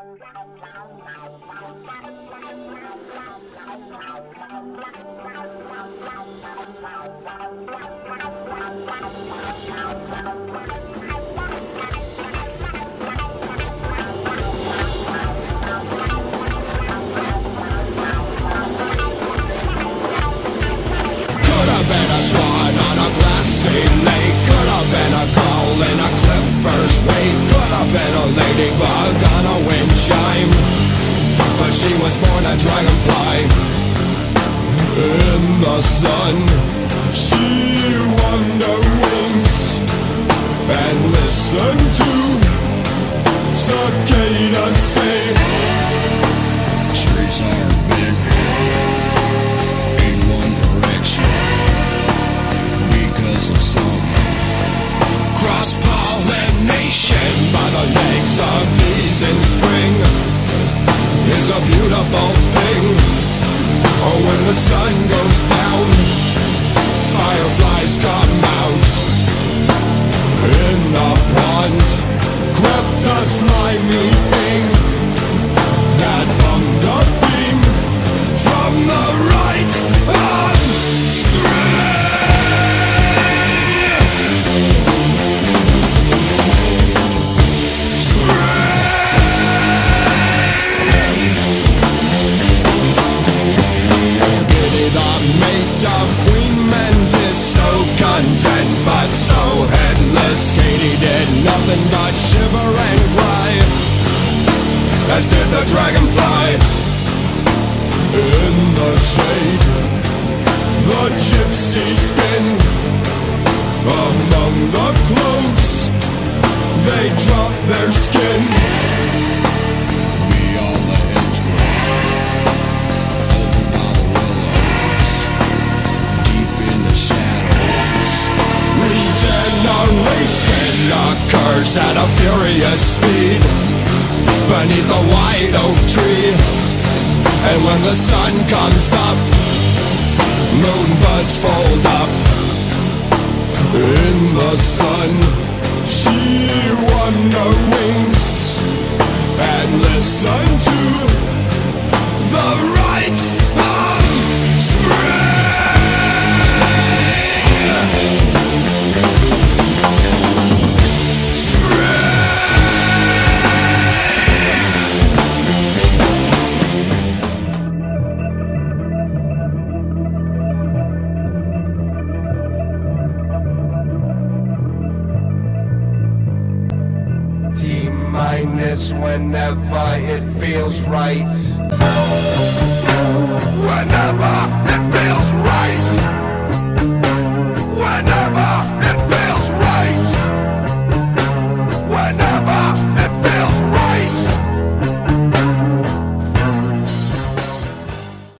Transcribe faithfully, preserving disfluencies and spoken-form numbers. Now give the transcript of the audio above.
Swan on a glassy lake, could have been a girl in a clipper's wake, could have been a ladybug on a wind chime, but she was born a dragonfly. In the sun, she wonder wings and listen to cicadas say, trees are big in one direction because of some cross-pollination. By the legs of bees in spring is a beautiful thing. Oh, when the sun goes down, fireflies come out. In the pond crept a slimy thing that bumped a beam from the right of spring. But so headless, Katie did nothing but shiver and cry, as did the dragonfly. In the shade, the gypsies spin among the cloves, they drop their skin. Beyond the hedgerows, over by the willows, deep in the shadows, regeneration occurs at a furious speed beneath the white oak tree. And when the sun comes up, moonbuds fold up. In the sun, she wonder wings and listen to the rites of spring. T-minus whenever it feels right.